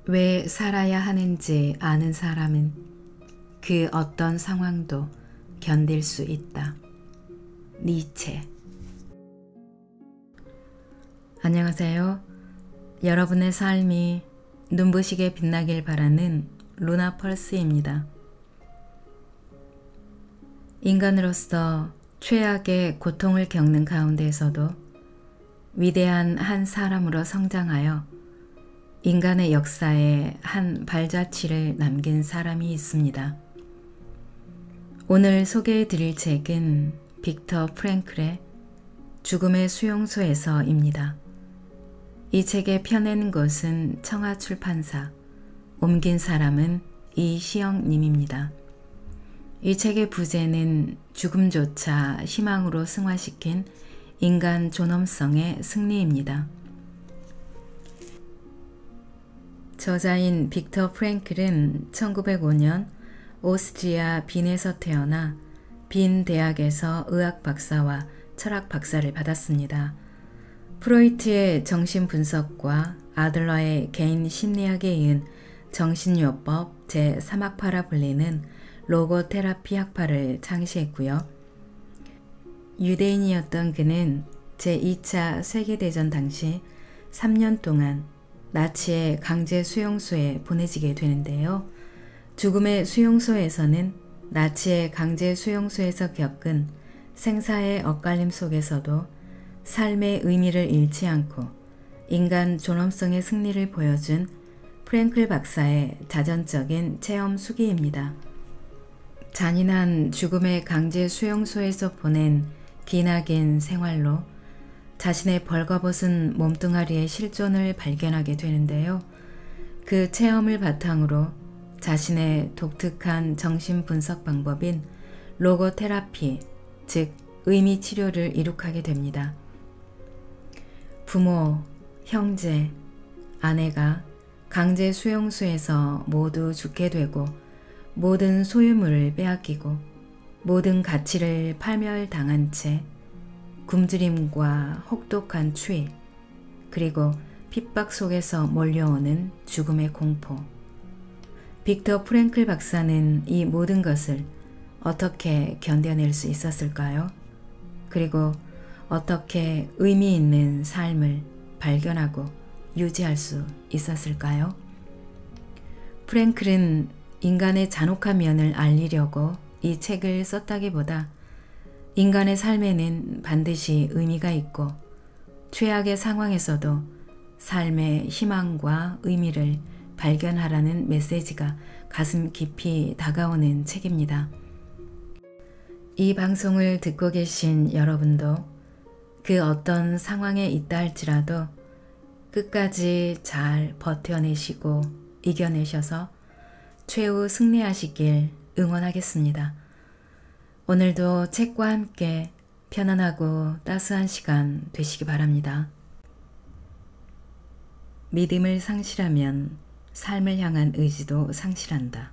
왜 살아야 하는지 아는 사람은 그 어떤 상황도 견딜 수 있다. 니체. 안녕하세요. 여러분의 삶이 눈부시게 빛나길 바라는 루나펄스입니다. 인간으로서 최악의 고통을 겪는 가운데에서도 위대한 한 사람으로 성장하여 인간의 역사에 한 발자취를 남긴 사람이 있습니다. 오늘 소개해 드릴 책은 빅터 프랭클의 죽음의 수용소에서입니다. 이 책에 펴낸 것은 청하출판사, 옮긴 사람은 이시영님입니다. 이 책의 부제는 죽음조차 희망으로 승화시킨 인간 존엄성의 승리입니다. 저자인 빅터 프랭클은 1905년 오스트리아 빈에서 태어나 빈 대학에서 의학 박사와 철학 박사를 받았습니다. 프로이트의 정신분석과 아들러의 개인 심리학에 이은 정신요법 제3학파라 불리는 로고테라피 학파를 창시했고요. 유대인이었던 그는 제2차 세계대전 당시 3년 동안 나치의 강제 수용소에 보내지게 되는데요. 죽음의 수용소에서는 나치의 강제 수용소에서 겪은 생사의 엇갈림 속에서도 삶의 의미를 잃지 않고 인간 존엄성의 승리를 보여준 프랭클 박사의 자전적인 체험 수기입니다. 잔인한 죽음의 강제 수용소에서 보낸 기나긴 생활로 자신의 벌거벗은 몸뚱아리의 실존을 발견하게 되는데요. 그 체험을 바탕으로 자신의 독특한 정신분석 방법인 로고테라피, 즉 의미치료를 이룩하게 됩니다. 부모, 형제, 아내가 강제 수용소에서 모두 죽게 되고 모든 소유물을 빼앗기고 모든 가치를 파멸당한 채 굶주림과 혹독한 추위, 그리고 핍박 속에서 몰려오는 죽음의 공포. 빅터 프랭클 박사는 이 모든 것을 어떻게 견뎌낼 수 있었을까요? 그리고 어떻게 의미 있는 삶을 발견하고 유지할 수 있었을까요? 프랭클은 인간의 잔혹한 면을 알리려고 이 책을 썼다기보다 인간의 삶에는 반드시 의미가 있고 최악의 상황에서도 삶의 희망과 의미를 발견하라는 메시지가 가슴 깊이 다가오는 책입니다. 이 방송을 듣고 계신 여러분도 그 어떤 상황에 있다 할지라도 끝까지 잘 버텨내시고 이겨내셔서 최후 승리하시길 응원하겠습니다. 오늘도 책과 함께 편안하고 따스한 시간 되시기 바랍니다. 믿음을 상실하면 삶을 향한 의지도 상실한다.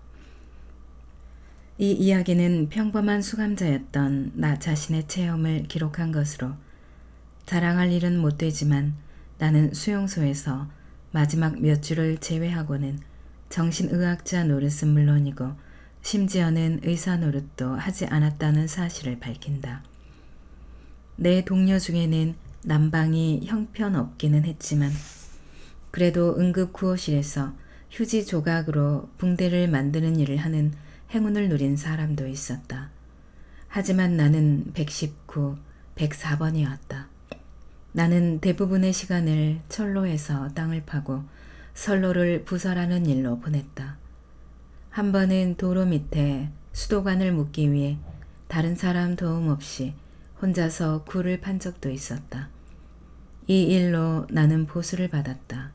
이 이야기는 평범한 수감자였던 나 자신의 체험을 기록한 것으로 자랑할 일은 못 되지만 나는 수용소에서 마지막 몇 주를 제외하고는 정신의학자 노릇은 물론이고 심지어는 의사 노릇도 하지 않았다는 사실을 밝힌다. 내 동료 중에는 난방이 형편없기는 했지만 그래도 응급구호실에서 휴지 조각으로 붕대를 만드는 일을 하는 행운을 누린 사람도 있었다. 하지만 나는 119, 104번이었다. 나는 대부분의 시간을 철로에서 땅을 파고 선로를 부설하는 일로 보냈다. 한 번은 도로 밑에 수도관을 묻기 위해 다른 사람 도움 없이 혼자서 굴을 판 적도 있었다. 이 일로 나는 보수를 받았다.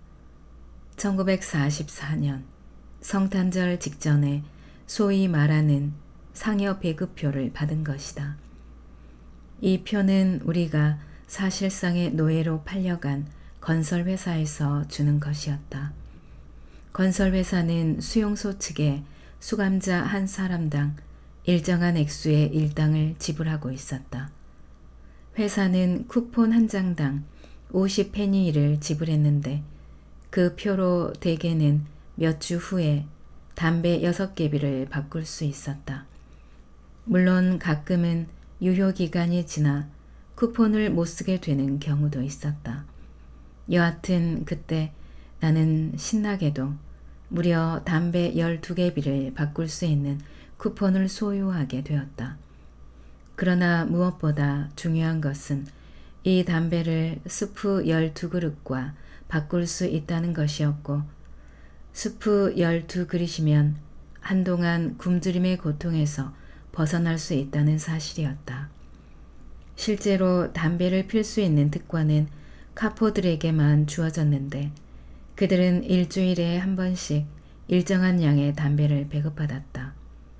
1944년 성탄절 직전에 소위 말하는 상여 배급표를 받은 것이다. 이 표는 우리가 사실상의 노예로 팔려간 건설회사에서 주는 것이었다. 건설회사는 수용소 측에 수감자 한 사람당 일정한 액수의 일당을 지불하고 있었다. 회사는 쿠폰 한 장당 50페니를 지불했는데 그 표로 대개는 몇 주 후에 담배 6개비를 바꿀 수 있었다. 물론 가끔은 유효기간이 지나 쿠폰을 못 쓰게 되는 경우도 있었다. 여하튼 그때 나는 신나게도 무려 담배 12개비를 바꿀 수 있는 쿠폰을 소유하게 되었다. 그러나 무엇보다 중요한 것은 이 담배를 수프 12그릇과 바꿀 수 있다는 것이었고, 수프 12그릇이면 한동안 굶주림의 고통에서 벗어날 수 있다는 사실이었다. 실제로 담배를 필 수 있는 특권은 카포들에게만 주어졌는데 그들은 일주일에 한 번씩 일정한 양의 담배를 배급받았다.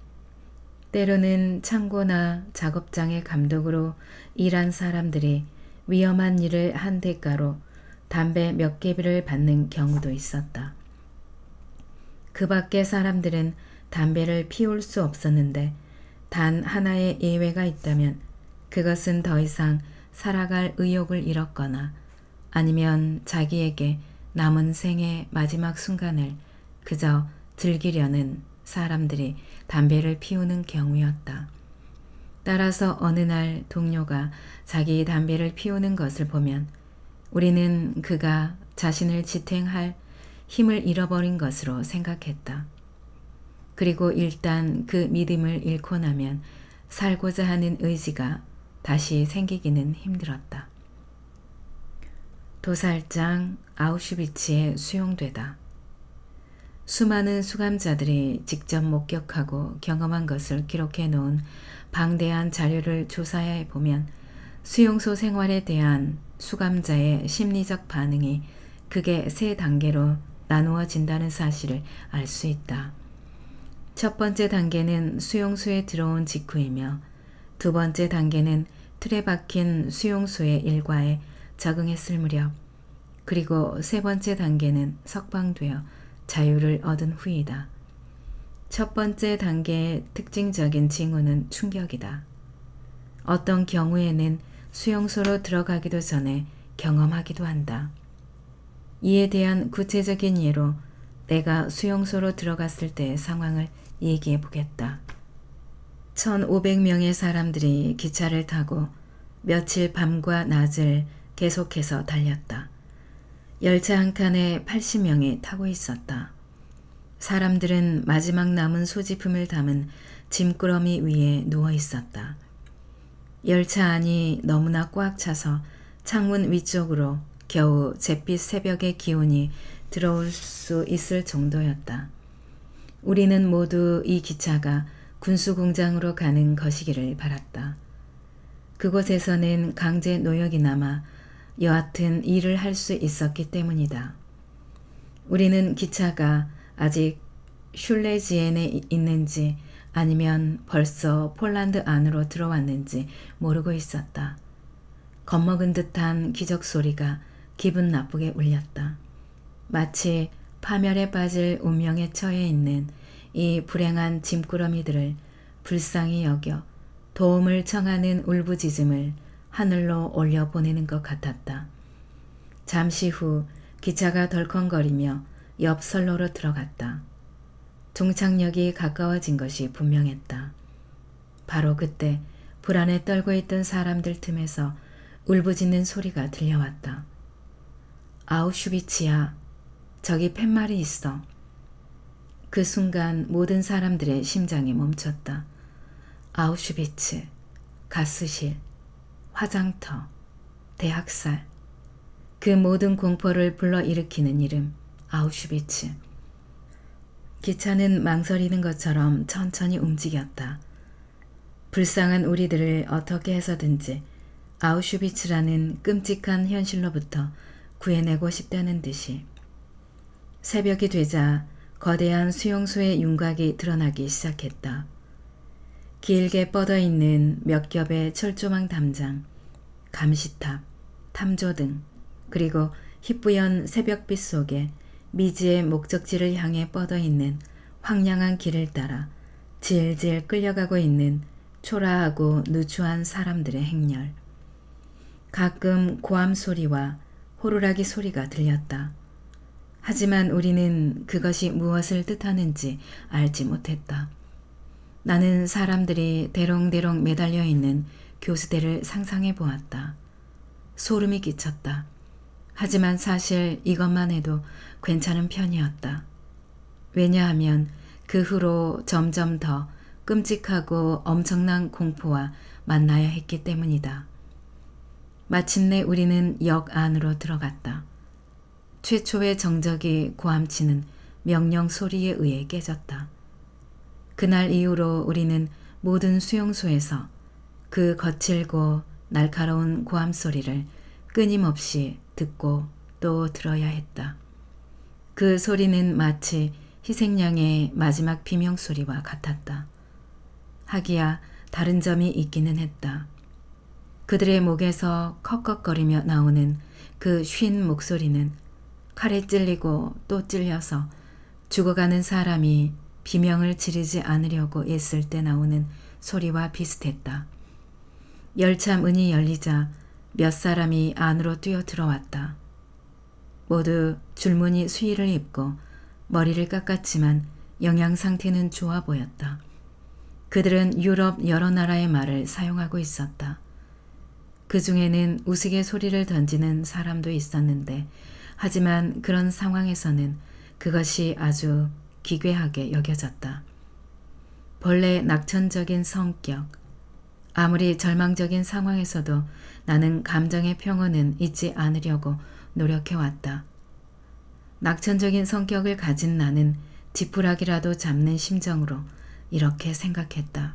때로는 창고나 작업장의 감독으로 일한 사람들이 위험한 일을 한 대가로 담배 몇 개비를 받는 경우도 있었다. 그 밖의 사람들은 담배를 피울 수 없었는데 단 하나의 예외가 있다면 그것은 더 이상 살아갈 의욕을 잃었거나 아니면 자기에게 남은 생의 마지막 순간을 그저 즐기려는 사람들이 담배를 피우는 경우였다. 따라서 어느 날 동료가 자기 담배를 피우는 것을 보면 우리는 그가 자신을 지탱할 힘을 잃어버린 것으로 생각했다. 그리고 일단 그 믿음을 잃고 나면 살고자 하는 의지가 다시 생기기는 힘들었다. 도살장 아우슈비츠에 수용되다. 수많은 수감자들이 직접 목격하고 경험한 것을 기록해 놓은 방대한 자료를 조사해 보면 수용소 생활에 대한 수감자의 심리적 반응이 크게 3단계로 나누어진다는 사실을 알 수 있다. 첫 번째 단계는 수용소에 들어온 직후이며 두 번째 단계는 틀에 박힌 수용소의 일과에 적응했을 무렵, 그리고 세 번째 단계는 석방되어 자유를 얻은 후이다. 첫 번째 단계의 특징적인 징후는 충격이다. 어떤 경우에는 수용소로 들어가기도 전에 경험하기도 한다. 이에 대한 구체적인 예로 내가 수용소로 들어갔을 때의 상황을 얘기해 보겠다. 1500명의 사람들이 기차를 타고 며칠 밤과 낮을 계속해서 달렸다. 열차 한 칸에 80명이 타고 있었다. 사람들은 마지막 남은 소지품을 담은 짐꾸러미 위에 누워 있었다. 열차 안이 너무나 꽉 차서 창문 위쪽으로 겨우 잿빛 새벽의 기운이 들어올 수 있을 정도였다. 우리는 모두 이 기차가 군수공장으로 가는 것이기를 바랐다. 그곳에서는 강제 노역이 남아 여하튼 일을 할 수 있었기 때문이다. 우리는 기차가 아직 슐레지엔에 있는지 아니면 벌써 폴란드 안으로 들어왔는지 모르고 있었다. 겁먹은 듯한 기적 소리가 기분 나쁘게 울렸다. 마치 파멸에 빠질 운명에 처해 있는 이 불행한 짐꾸러미들을 불쌍히 여겨 도움을 청하는 울부짖음을 하늘로 올려보내는 것 같았다. 잠시 후 기차가 덜컹거리며 옆 선로로 들어갔다. 종착역이 가까워진 것이 분명했다. 바로 그때 불안에 떨고 있던 사람들 틈에서 울부짖는 소리가 들려왔다. 아우슈비츠야, 저기 팻말이 있어. 그 순간 모든 사람들의 심장이 멈췄다. 아우슈비츠, 가스실, 화장터, 대학살, 그 모든 공포를 불러일으키는 이름 아우슈비츠. 기차는 망설이는 것처럼 천천히 움직였다. 불쌍한 우리들을 어떻게 해서든지 아우슈비츠라는 끔찍한 현실로부터 구해내고 싶다는 듯이. 새벽이 되자 거대한 수용소의 윤곽이 드러나기 시작했다. 길게 뻗어있는 몇 겹의 철조망 담장, 감시탑, 탐조등, 그리고 희뿌연 새벽빛 속에 미지의 목적지를 향해 뻗어있는 황량한 길을 따라 질질 끌려가고 있는 초라하고 누추한 사람들의 행렬. 가끔 고함 소리와 호루라기 소리가 들렸다. 하지만 우리는 그것이 무엇을 뜻하는지 알지 못했다. 나는 사람들이 대롱대롱 매달려 있는 교수대를 상상해 보았다. 소름이 끼쳤다. 하지만 사실 이것만 해도 괜찮은 편이었다. 왜냐하면 그 후로 점점 더 끔찍하고 엄청난 공포와 만나야 했기 때문이다. 마침내 우리는 역 안으로 들어갔다. 최초의 정적이 고함치는 명령 소리에 의해 깨졌다. 그날 이후로 우리는 모든 수용소에서 그 거칠고 날카로운 고함 소리를 끊임없이 듣고 또 들어야 했다. 그 소리는 마치 희생양의 마지막 비명소리와 같았다. 하기야 다른 점이 있기는 했다. 그들의 목에서 컥컥거리며 나오는 그 쉰 목소리는 칼에 찔리고 또 찔려서 죽어가는 사람이 비명을 지르지 않으려고 애쓸 때 나오는 소리와 비슷했다. 열차 문이 열리자 몇 사람이 안으로 뛰어 들어왔다. 모두 줄무늬 수의를 입고 머리를 깎았지만 영양 상태는 좋아 보였다. 그들은 유럽 여러 나라의 말을 사용하고 있었다. 그 중에는 우스갯소리를 던지는 사람도 있었는데 하지만 그런 상황에서는 그것이 아주 기괴하게 여겨졌다. 본래 낙천적인 성격, 아무리 절망적인 상황에서도 나는 감정의 평온은 잊지 않으려고 노력해왔다. 낙천적인 성격을 가진 나는 지푸라기라도 잡는 심정으로 이렇게 생각했다.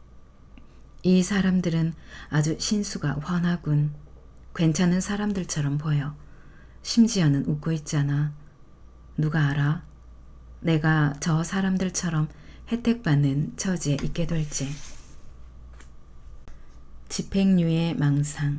이 사람들은 아주 신수가 훤하군. 괜찮은 사람들처럼 보여. 심지어는 웃고 있잖아. 누가 알아? 내가 저 사람들처럼 혜택받는 처지에 있게 될지. 집행유예 망상.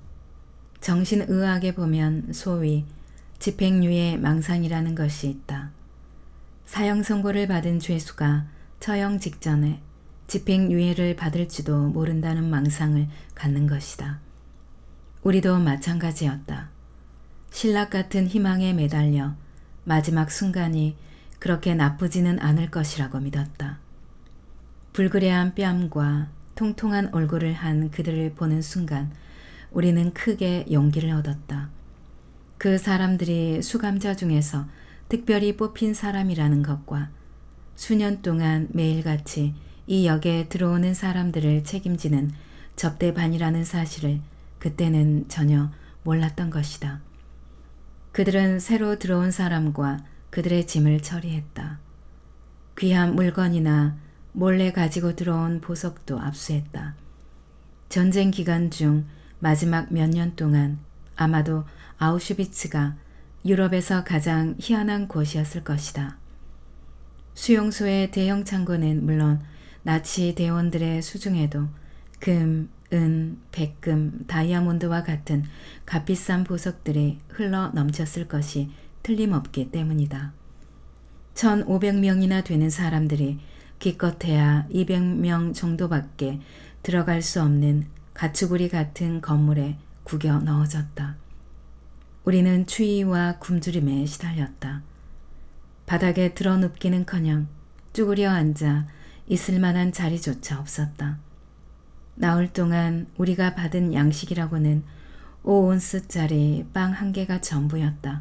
정신의학에 보면 소위 집행유예 망상이라는 것이 있다. 사형 선고를 받은 죄수가 처형 직전에 집행유예를 받을지도 모른다는 망상을 갖는 것이다. 우리도 마찬가지였다. 신락 같은 희망에 매달려 마지막 순간이 그렇게 나쁘지는 않을 것이라고 믿었다. 불그레한 뺨과 통통한 얼굴을 한 그들을 보는 순간 우리는 크게 용기를 얻었다. 그 사람들이 수감자 중에서 특별히 뽑힌 사람이라는 것과 수년 동안 매일같이 이 역에 들어오는 사람들을 책임지는 접대반이라는 사실을 그때는 전혀 몰랐던 것이다. 그들은 새로 들어온 사람과 그들의 짐을 처리했다. 귀한 물건이나 몰래 가지고 들어온 보석도 압수했다. 전쟁 기간 중 마지막 몇 년 동안 아마도 아우슈비츠가 유럽에서 가장 희한한 곳이었을 것이다. 수용소의 대형 창고는 물론 나치 대원들의 수중에도 금, 은, 백금, 다이아몬드와 같은 값비싼 보석들이 흘러 넘쳤을 것이 틀림없기 때문이다. 1,500명이나 되는 사람들이 기껏해야 200명 정도밖에 들어갈 수 없는 가축우리 같은 건물에 구겨 넣어졌다. 우리는 추위와 굶주림에 시달렸다. 바닥에 드러눕기는커녕 쭈그려 앉아 있을 만한 자리조차 없었다. 나흘 동안 우리가 받은 양식이라고는 5온스짜리 빵 한 개가 전부였다.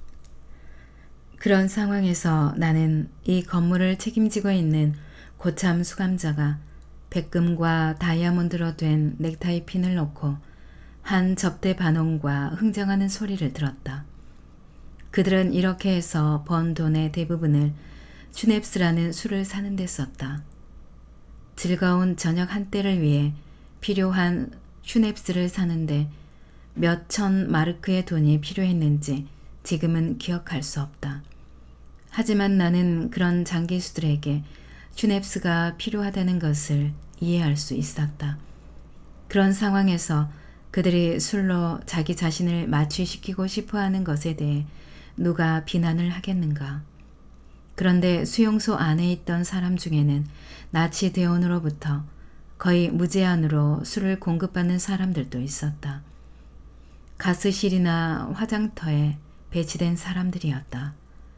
그런 상황에서 나는 이 건물을 책임지고 있는 고참 수감자가 백금과 다이아몬드로 된 넥타이 핀을 놓고 한 접대 반원과 흥정하는 소리를 들었다. 그들은 이렇게 해서 번 돈의 대부분을 슈넵스라는 술을 사는 데 썼다. 즐거운 저녁 한때를 위해 필요한 슈넵스를 사는데 몇 천 마르크의 돈이 필요했는지 지금은 기억할 수 없다. 하지만 나는 그런 장기수들에게 슈넵스가 필요하다는 것을 이해할 수 있었다. 그런 상황에서 그들이 술로 자기 자신을 마취시키고 싶어하는 것에 대해 누가 비난을 하겠는가. 그런데 수용소 안에 있던 사람 중에는 나치 대원으로부터 거의 무제한으로 술을 공급받는 사람들도 있었다. 가스실이나 화장터에 배치된 사람들이었다.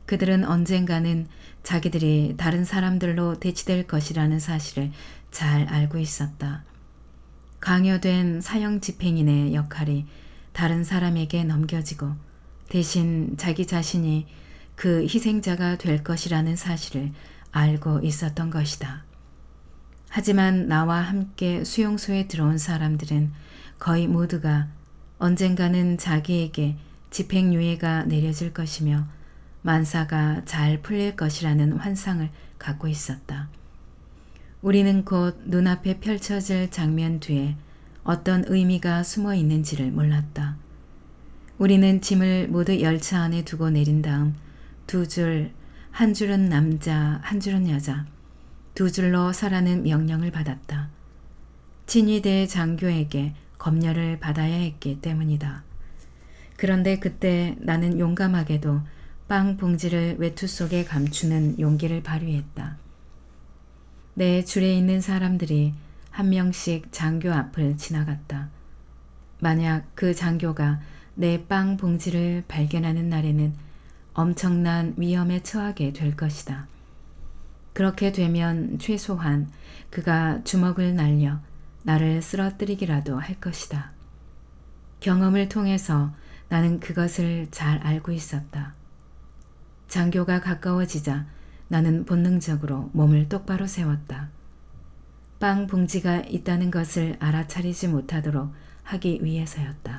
그들은 언젠가는 자기들이 다른 사람들로 대치될 것이라는 사실을 잘 알고 있었다. 강요된 사형 집행인의 역할이 다른 사람에게 넘겨지고 대신 자기 자신이 그 희생자가 될 것이라는 사실을 알고 있었던 것이다. 하지만 나와 함께 수용소에 들어온 사람들은 거의 모두가 언젠가는 자기에게 집행유예가 내려질 것이며 만사가 잘 풀릴 것이라는 환상을 갖고 있었다. 우리는 곧 눈앞에 펼쳐질 장면 뒤에 어떤 의미가 숨어 있는지를 몰랐다. 우리는 짐을 모두 열차 안에 두고 내린 다음 두 줄, 한 줄은 남자, 한 줄은 여자, 두 줄로 서라는 명령을 받았다. 친위대 장교에게 검열을 받아야 했기 때문이다. 그런데 그때 나는 용감하게도 빵 봉지를 외투 속에 감추는 용기를 발휘했다. 내 줄에 있는 사람들이 한 명씩 장교 앞을 지나갔다. 만약 그 장교가 내 빵 봉지를 발견하는 날에는 엄청난 위험에 처하게 될 것이다. 그렇게 되면 최소한 그가 주먹을 날려 나를 쓰러뜨리기라도 할 것이다. 경험을 통해서 나는 그것을 잘 알고 있었다. 장교가 가까워지자 나는 본능적으로 몸을 똑바로 세웠다. 빵 봉지가 있다는 것을 알아차리지 못하도록 하기 위해서였다.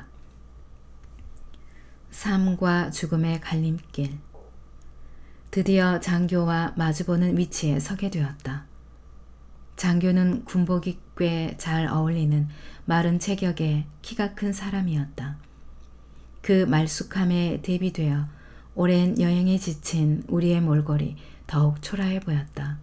삶과 죽음의 갈림길. 드디어 장교와 마주보는 위치에 서게 되었다. 장교는 군복이 꽤 잘 어울리는 마른 체격의 키가 큰 사람이었다. 그 말쑥함에 대비되어 오랜 여행에 지친 우리의 몰골이 더욱 초라해 보였다.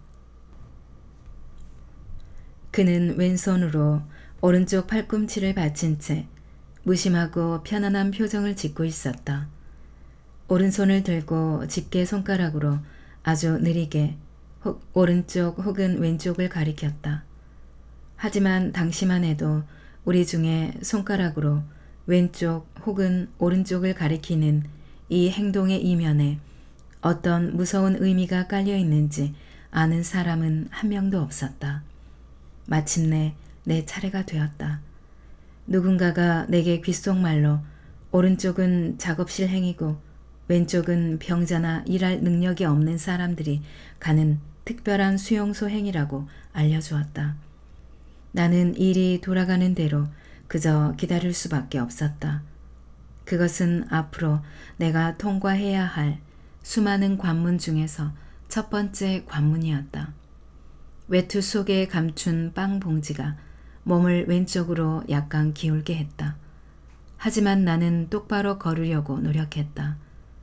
그는 왼손으로 오른쪽 팔꿈치를 받친 채 무심하고 편안한 표정을 짓고 있었다. 오른손을 들고 집게 손가락으로 아주 느리게 오른쪽 혹은 왼쪽을 가리켰다. 하지만 당시만 해도 우리 중에 손가락으로 왼쪽 혹은 오른쪽을 가리키는 이 행동의 이면에 어떤 무서운 의미가 깔려 있는지 아는 사람은 한 명도 없었다. 마침내 내 차례가 되었다. 누군가가 내게 귓속말로 오른쪽은 작업실 행위고 왼쪽은 병자나 일할 능력이 없는 사람들이 가는 특별한 수용소 행위라고 알려주었다. 나는 일이 돌아가는 대로 그저 기다릴 수밖에 없었다. 그것은 앞으로 내가 통과해야 할 수많은 관문 중에서 첫 번째 관문이었다. 외투 속에 감춘 빵 봉지가 몸을 왼쪽으로 약간 기울게 했다. 하지만 나는 똑바로 걸으려고 노력했다.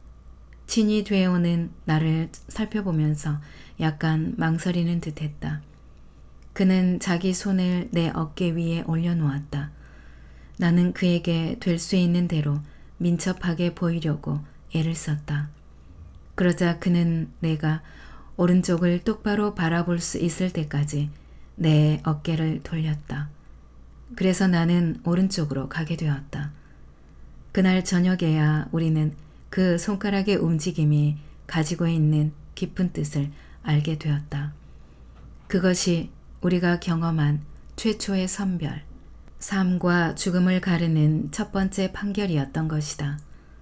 친이 되어오는 나를 살펴보면서 약간 망설이는 듯했다. 그는 자기 손을 내 어깨 위에 올려놓았다. 나는 그에게 될 수 있는 대로 민첩하게 보이려고 애를 썼다. 그러자 그는 내가 오른쪽을 똑바로 바라볼 수 있을 때까지 내 어깨를 돌렸다. 그래서 나는 오른쪽으로 가게 되었다. 그날 저녁에야 우리는 그 손가락의 움직임이 가지고 있는 깊은 뜻을 알게 되었다. 그것이 우리가 경험한 최초의 선별, 삶과 죽음을 가르는 첫 번째 판결이었던 것이다.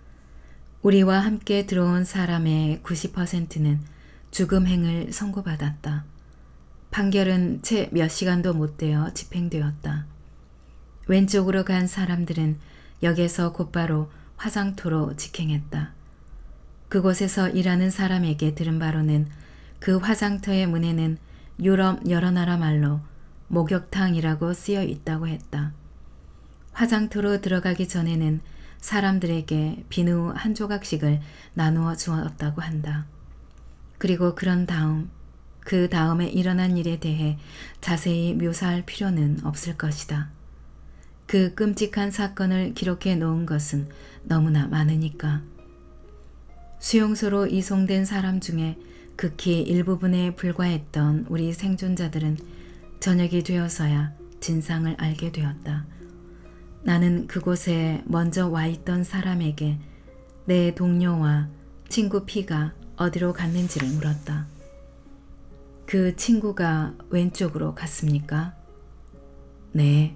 우리와 함께 들어온 사람의 90%는 죽음행을 선고받았다. 판결은 채 몇 시간도 못 되어 집행되었다. 왼쪽으로 간 사람들은 역에서 곧바로 화장터로 직행했다. 그곳에서 일하는 사람에게 들은 바로는 그 화장터의 문에는 유럽 여러 나라 말로 목욕탕이라고 쓰여 있다고 했다. 화장터로 들어가기 전에는 사람들에게 비누 한 조각씩을 나누어 주었다고 한다. 그리고 그런 다음, 그 다음에 일어난 일에 대해 자세히 묘사할 필요는 없을 것이다. 그 끔찍한 사건을 기록해 놓은 것은 너무나 많으니까. 수용소로 이송된 사람 중에 극히 일부분에 불과했던 우리 생존자들은 저녁이 되어서야 진상을 알게 되었다. 나는 그곳에 먼저 와 있던 사람에게 내 동료와 친구 피가 어디로 갔는지를 물었다. 그 친구가 왼쪽으로 갔습니까? 네.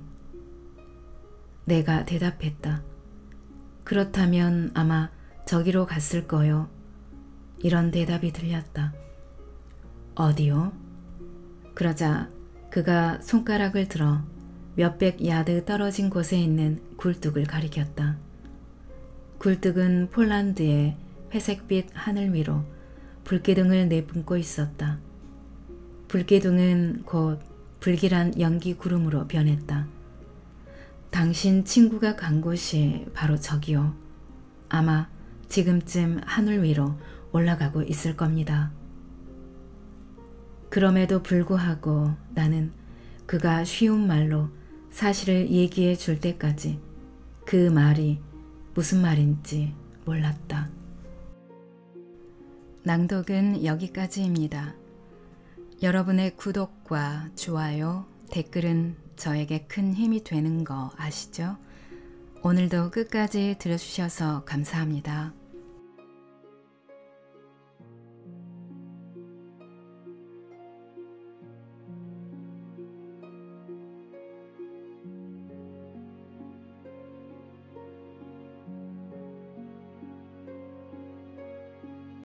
내가 대답했다. 그렇다면 아마 저기로 갔을 거요. 이런 대답이 들렸다. 어디요? 그러자 그가 손가락을 들어 몇백 야드 떨어진 곳에 있는 굴뚝을 가리켰다. 굴뚝은 폴란드의 회색빛 하늘 위로 불기둥을 내뿜고 있었다. 불기둥은 곧 불길한 연기 구름으로 변했다. 당신 친구가 간 곳이 바로 저기요. 아마 지금쯤 하늘 위로 올라가고 있을 겁니다. 그럼에도 불구하고 나는 그가 쉬운 말로 사실을 얘기해 줄 때까지 그 말이 무슨 말인지 몰랐다. 낭독은 여기까지입니다. 여러분의 구독과 좋아요, 댓글은 저에게 큰 힘이 되는 거 아시죠? 오늘도 끝까지 들어주셔서 감사합니다.